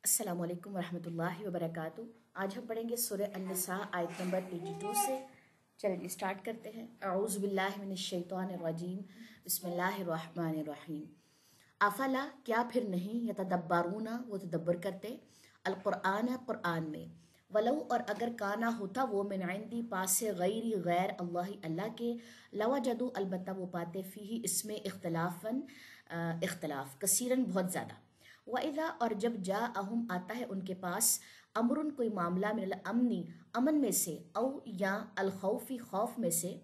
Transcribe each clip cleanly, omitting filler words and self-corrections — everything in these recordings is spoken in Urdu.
السلام علیکم ورحمۃ اللہ وبرکاتہ۔ آج ہم پڑھیں گے سورہ النساء آیت نمبر 82 سے۔ چلیے اسٹارٹ کرتے ہیں۔ اعوذ باللہ من الشیطان الرجیم، بسم اللہ الرحمن الرحیم۔ افلا کیا پھر نہیں، یتدبرون وہ تدبر کرتے، القرآن قرآن میں، ولو اور اگر کانا ہوتا وہ من عندی پاس سے غیری غیر اللہ اللہ کے، لوجدوا البتہ وہ پاتے فیہ اس میں اختلاف کثیرن بہت زیادہ، وَإِذَا اور جب جاءہم آتا ہے ان کے پاس، امرن کوئی معاملہ، من الامن امن میں سے، او یا الخوف خوف میں سے،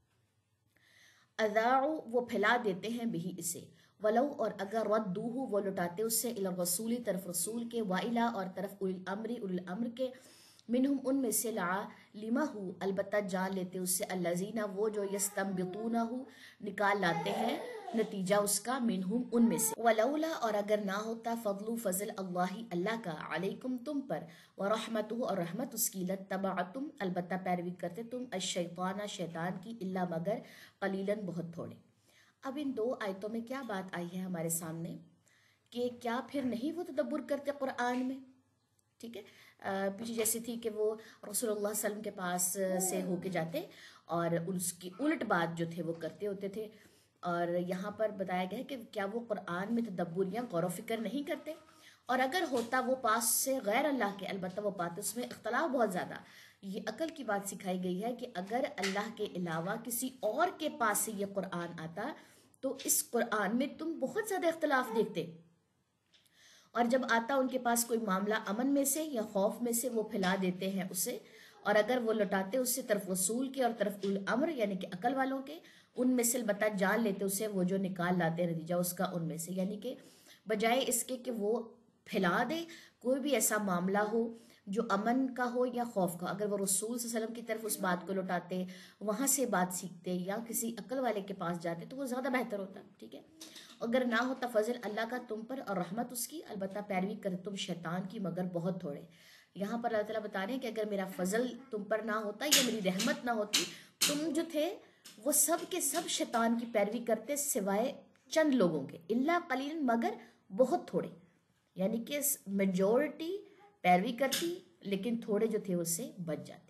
اذاعوا وہ پھیلا دیتے ہیں بھی اسے، ولو اور اگر ردوہ وہ لٹاتے اس سے، الی الرسول طرف رسول کے، وَإِلَا اور طرف اولی الامر کے، منہم ان میں سے، لعلمہ البتہ جان لیتے اس سے، الذین وہ جو یستنبطونہ نکال لاتے ہیں نتیجہ اس کا، منہم ان میں سے، ولولا اور اگر نہ ہوتا، فضل فضل اللہ اللہ کا، علیکم تم پر، ورحمتہ اور رحمت اس کی، لتبعتم البتہ پیروی کرتے تم، الشیطان شیطان کی، الا مگر قلیلاً بہت تھوڑے۔ اب ان دو آیتوں میں کیا بات آئی ہے ہمارے سامنے کہ کیا پھر نہیں وہ تدبر کرتے قرآن میں، ٹھیک ہے۔ پیچھے جیسی تھی کہ وہ رسول اللہ صلی اللہ علیہ وسلم کے پاس سے ہو کے جاتے اور اس کی الٹ بات جو تھے وہ کرتے ہوتے تھے، اور یہاں پر بتایا گیا ہے کہ کیا وہ قرآن میں تدبر یا غور و فکر نہیں کرتے، اور اگر ہوتا وہ پاس سے غیر اللہ کے، البتہ وہ پاتے اس میں اختلاف بہت زیادہ۔ یہ عقل کی بات سکھائی گئی ہے کہ اگر اللہ کے علاوہ کسی اور کے پاس سے یہ قرآن آتا تو اس قرآن میں تم بہت زیادہ اختلاف دیکھتے، اور جب آتا ان کے پاس کوئی معاملہ امن میں سے یا خوف میں سے، وہ پھیلا دیتے ہیں اسے، اور اگر وہ لوٹاتے اس سے طرف رسول کے اور طرف الامر یعنی کہ عقل والوں کے، ان میں سے البتہ جان لیتے اسے وہ جو نکال لاتے نتیجہ اس کا ان میں سے، یعنی کہ بجائے اس کے کہ وہ پھیلا دے کوئی بھی ایسا معاملہ ہو جو امن کا ہو یا خوف کا، اگر وہ رسول صلی اللہ علیہ وسلم کی طرف اس بات کو لوٹاتے، وہاں سے بات سیکھتے یا کسی عقل والے کے پاس جاتے تو وہ زیادہ بہتر ہوتا، ٹھیک ہے۔ اگر نہ ہوتا فضل اللہ کا تم پر اور رحمت اس کی، البتہ پیروی کر تم شیطان کی مگر بہت تھوڑے۔ یہاں پر اللہ تعالیٰ بتا رہے ہیں کہ اگر میرا فضل تم پر نہ ہوتا یا میری رحمت نہ ہوتی، تم جو تھے وہ سب کے سب شیطان کی پیروی کرتے سوائے چند لوگوں کے، الا قلیل مگر بہت تھوڑے، یعنی کہ میجورٹی پیروی کرتی لیکن تھوڑے جو تھے اس سے بچ جاتے۔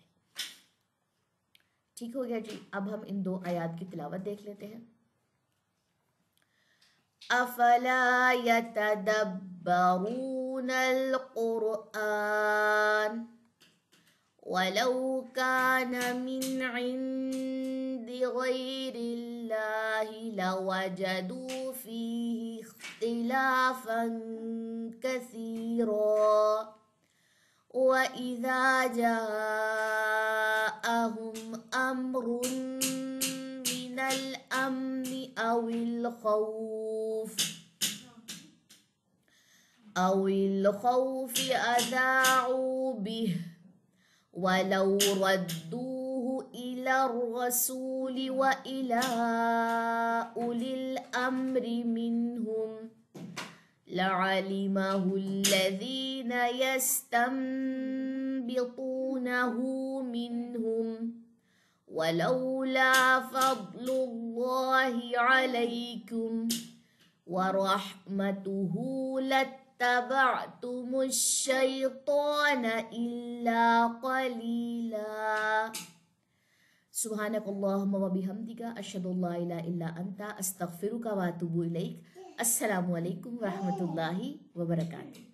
ٹھیک ہو گیا جی۔ اب ہم ان دو آیات کی تلاوت دیکھ لیتے ہیں۔ افلا يتدبرون القرآن ولو كان من عند غير الله لوجدوا فيه اختلافا كثيرا وإذا جاءهم أمر من الأمن أو الخوف أذاعوا به ولو ردوه إلى الرسول وإلى أولي الأمر منهم لعلمه الذين يستنبطونه منهم ولولا فضل الله عليكم ورحمته لاتبعتم الشيطان إلا قليلا۔ سبحانك اللهم وبحمدك أشهد أن لا إله إلا أنت أستغفرك وأتوب إليك۔ السلام علیکم ورحمۃ اللہ وبرکاتہ۔